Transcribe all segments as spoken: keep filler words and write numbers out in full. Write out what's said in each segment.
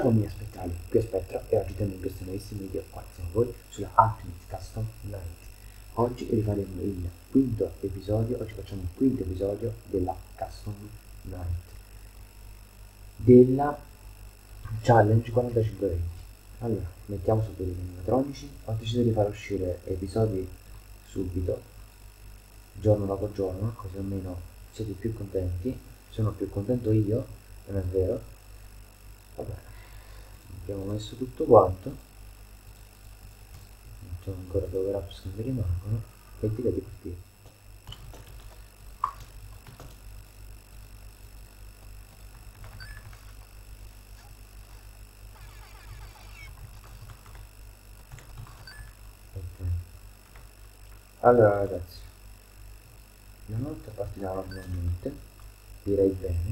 Anatomia speciale, qui è Spectra e oggi tengo in questo nuovissimo video qua insieme a voi sulla Ultimate Custom Night. Oggi rifaremo il quinto episodio, oggi facciamo il quinto episodio della Custom Night, della Challenge quarantacinque venti. Allora, mettiamo subito gli animatronici, ho deciso di far uscire episodi subito, giorno dopo giorno, così almeno siete più contenti. Sono più contento io, non è vero? Vabbè, abbiamo messo tutto quanto, non so ancora dove wraps che mi rimangono e direi di partire. Okay. Allora ragazzi, la notte partirà normalmente, direi bene,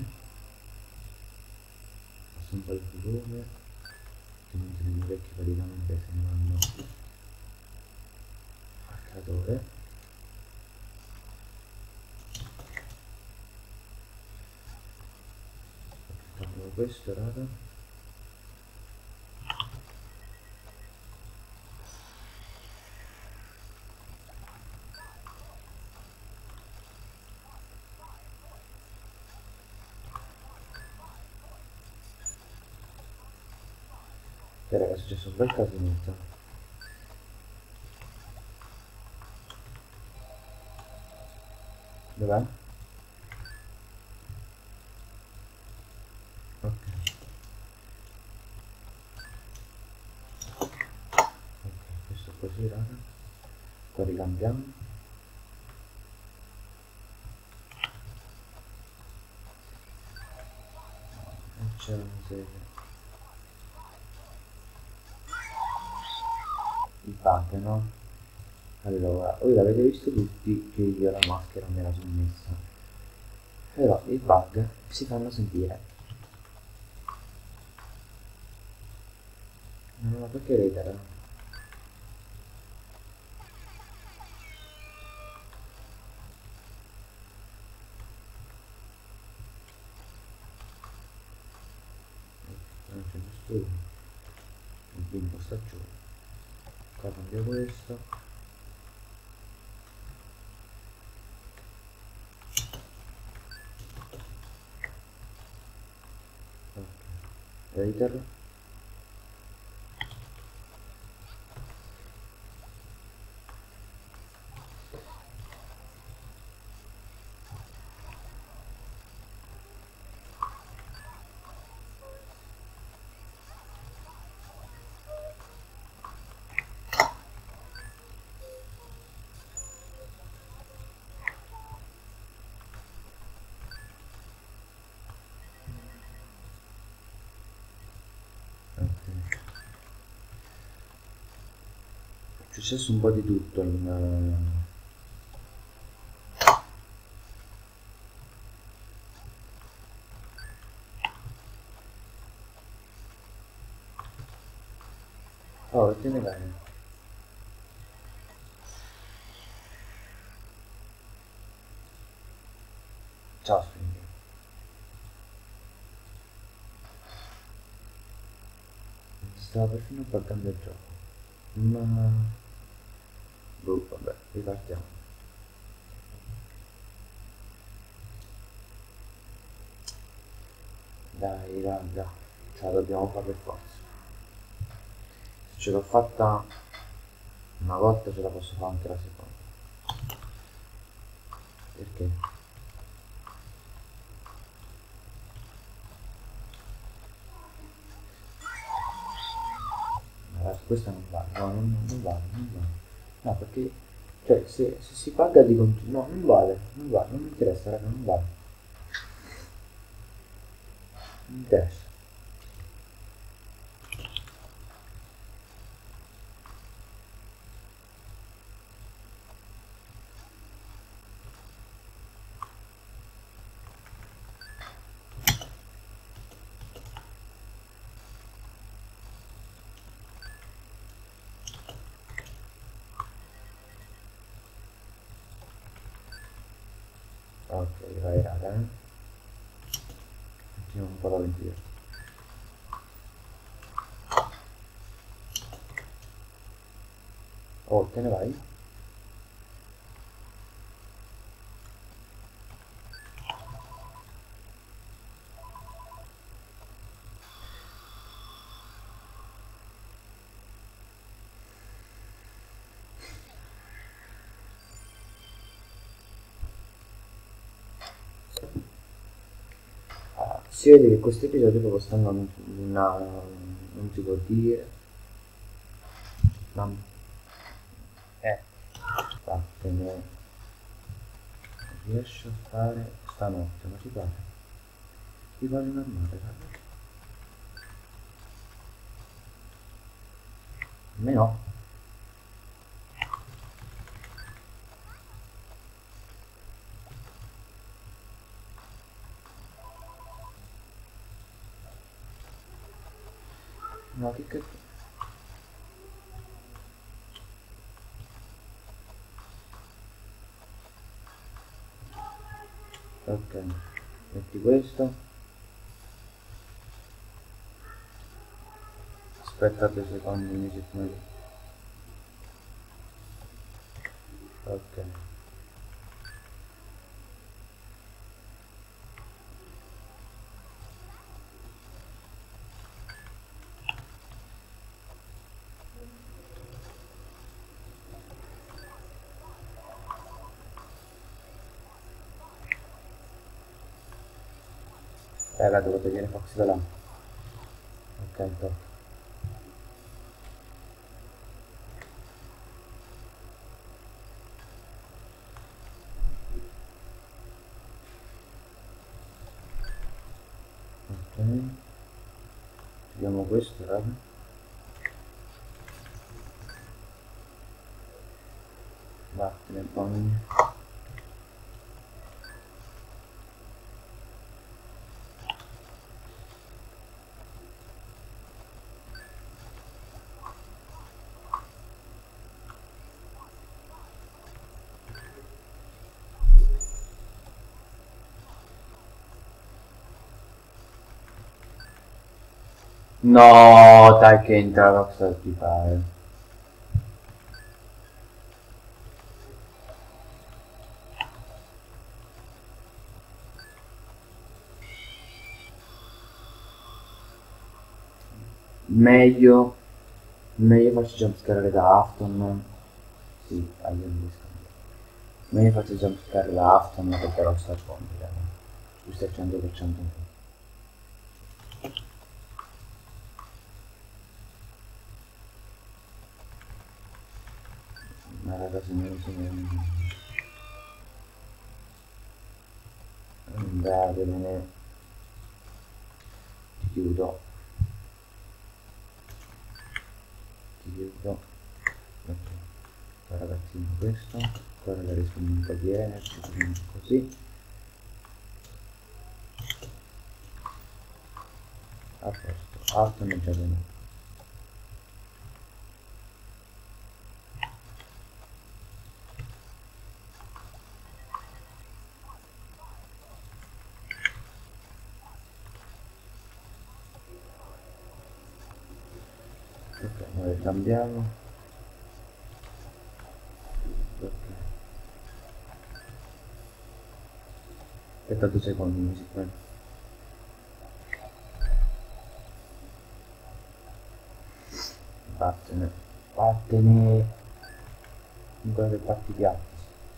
passo un po' il volume, altrimenti le mie orecchie praticamente se ne vanno al creatore. Facciamo questo raga. Ok raga, è successo un bel casinetto. Dov'è? Ok. Ok, questo così raga. Qua ricambiamo. E c'è una miseria. Il bug, no? Allora, voi l'avete visto tutti che io la maschera me la sono messa, però i bug si fanno sentire. Non ho perché ridere. Non c'è giusto uno, il bimbo sta giù. Qua cambio questo. Ok, Raider. È successo un po' di tutto in... Oh, tiene bene. Ciao Spring. Stava perfino buggando il gioco. Ma... boh, vabbè, ripartiamo. Dai raga, ce la dobbiamo fare per forza. Se ce l'ho fatta una volta ce la posso fare anche la seconda. Perché? Allora, questa non vale, no, non, non vale, non vale. No, perché, cioè, se, se si paga di continuo, no, non vale, non vale, non mi interessa, raga, non vale. Non mi interessa. Ok, vai raga, eh. Continuiamo un po' l'avventura. Oh, te ne vai? Ah, si vede che questo episodio proprio sta andando una... non si può dire. Ma... Eh, vattene. Riesce a fare stanotte, ma ti pare? Ti pare normale, raga? A me no. No, che cazzo? Ok, metti questo. Aspetta due secondi, mi si meglio. Ok. Raga, devo togliere Fox da là. Ok, top. Ok. Vediamo questo, raga. Vattene poi. No, dai che entra Rockstar ti pare. Meglio, meglio farci jumpscare da Afton. Sì, aglio non meglio farci jumpscare da Afton perché Rockstar compri, raga. Questo è cento per cento. Ma raga, se non si andatevene, ti chiudo, ti chiudo. Ok, qua ragazzino questo, qua raga rispondo un po' di energy, così. A posto, Afton è già venuto. Ok, noi cambiamo. Ok. Aspetta due secondi, mi si prende. Vattene. Vattene. Ancora che fatti piatti.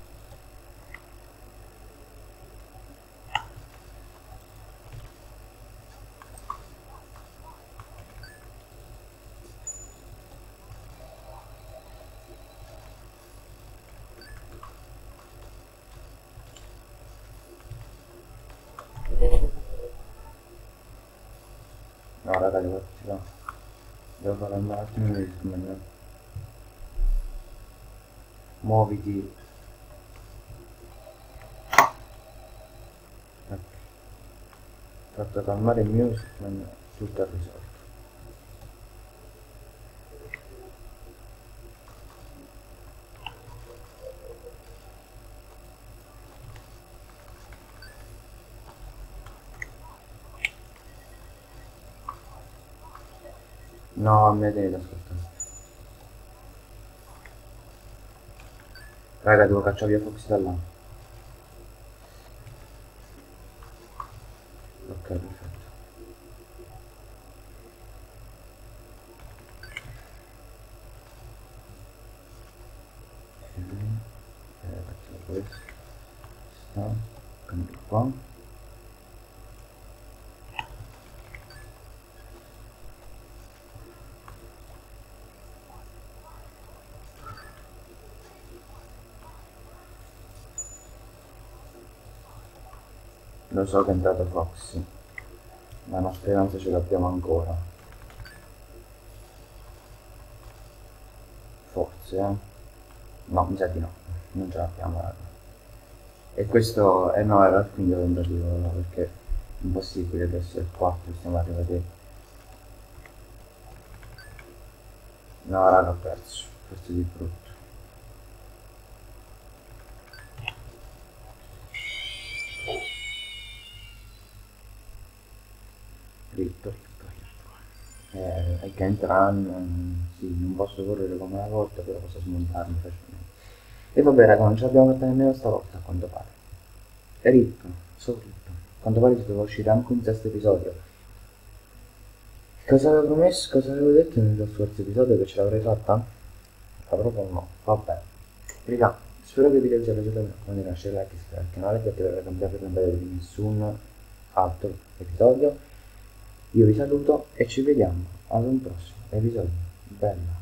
No raga, devo farci devo fare un attimo di risparmio. Muoviti. Ecco. Fatto calmare il mio risparmio. Tutto è risolto. No, mi ha tenuto ascoltare. Raga, devo cacciare via Fox da là. Ok, perfetto. Ok, eh, facciamo questo. Sta, cambio qua. Lo so che è entrato Fox, ma una speranza ce l'abbiamo ancora. Forse, eh? No, mi sa di no, non ce l'abbiamo, raga. E questo, eh no, era il quinto tentativo, no, perché è impossibile che sia il quattro, siamo arrivati. No, raga, ho perso, ho perso di brutto. Ritto, ritto, ritto. Eh, è che Run, mm, sì, non posso correre come una volta, però posso smontarmi facilmente. E vabbè, raga, non ce l'abbiamo fatta nemmeno stavolta, a quanto pare. È ritto, solo ritto. A quanto pare si doveva uscire anche un sesto episodio. Cosa avevo promesso, cosa avevo detto nel scorso episodio che ce l'avrei fatta? Ma proprio no, vabbè. Raga, spero che il video vi sia piaciuto, mi raccomando di lasciare like e iscrivervi al canale per poter cambiare per non vedere nessun altro episodio. Io vi saluto e ci vediamo ad un prossimo episodio. Bello.